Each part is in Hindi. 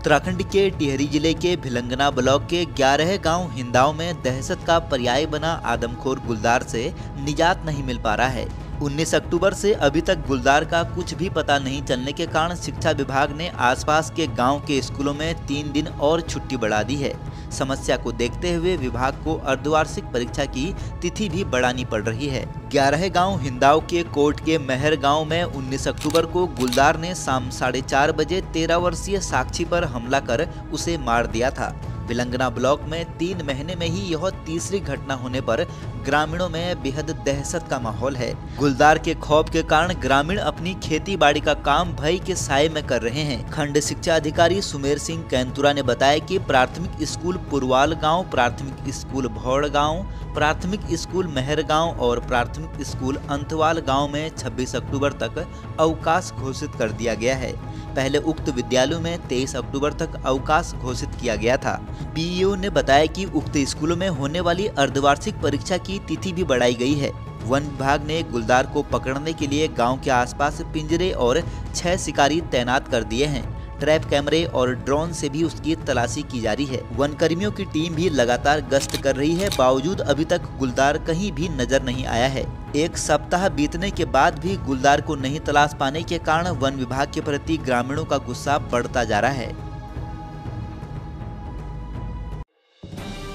उत्तराखंड के टिहरी जिले के भिलंगना ब्लॉक के 11 गांव हिंदाव में दहशत का पर्याय बना आदमखोर गुलदार से निजात नहीं मिल पा रहा है। 19 अक्टूबर से अभी तक गुलदार का कुछ भी पता नहीं चलने के कारण शिक्षा विभाग ने आसपास के गांव के स्कूलों में 3 दिन और छुट्टी बढ़ा दी है। समस्या को देखते हुए विभाग को अर्धवार्षिक परीक्षा की तिथि भी बढ़ानी पड़ रही है। 11 गांव हिंदाव के कोट के महर गांव में 19 अक्टूबर को गुलदार ने शाम 4:30 बजे 13 वर्षीय साक्षी पर हमला कर उसे मार दिया था। भिलंगना ब्लॉक में 3 महीने में ही यह तीसरी घटना होने पर ग्रामीणों में बेहद दहशत का माहौल है। गुलदार के खौफ के कारण ग्रामीण अपनी खेती बाड़ी का काम भय के साए में कर रहे हैं। खंड शिक्षा अधिकारी सुमेर सिंह कैंतुरा ने बताया कि प्राथमिक स्कूल पुरवाल गांव, प्राथमिक स्कूल भौड़ गांव, प्राथमिक स्कूल महर गांव और प्राथमिक स्कूल अंतवाल गांव में 26 अक्टूबर तक अवकाश घोषित कर दिया गया है। पहले उक्त विद्यालयों में 23 अक्टूबर तक अवकाश घोषित किया गया था। पीईओ ने बताया कि उक्त स्कूलों में होने वाली अर्धवार्षिक परीक्षा की तिथि भी बढ़ाई गई है। वन विभाग ने गुलदार को पकड़ने के लिए गांव के आसपास पिंजरे और 6 शिकारी तैनात कर दिए हैं। ट्रैप कैमरे और ड्रोन से भी उसकी तलाशी की जा रही है। वन कर्मियों की टीम भी लगातार गश्त कर रही है। बावजूद अभी तक गुलदार कहीं भी नजर नहीं आया है। 1 सप्ताह बीतने के बाद भी गुलदार को नहीं तलाश पाने के कारण वन विभाग के प्रति ग्रामीणों का गुस्सा बढ़ता जा रहा है।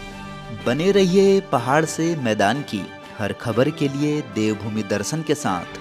बने रहिए पहाड़ से मैदान की हर खबर के लिए देवभूमि दर्शन के साथ।